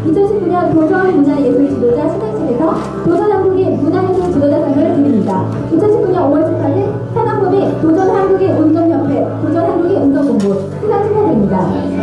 2019년 도전문화예술 지도자 시상식에서 도전한국의 문화예술 지도자상을 드립니다. 2019년 5월 18일 산업법인 도전한국의 운동협회, 도전한국의 운동본부 시상 축하드립니다.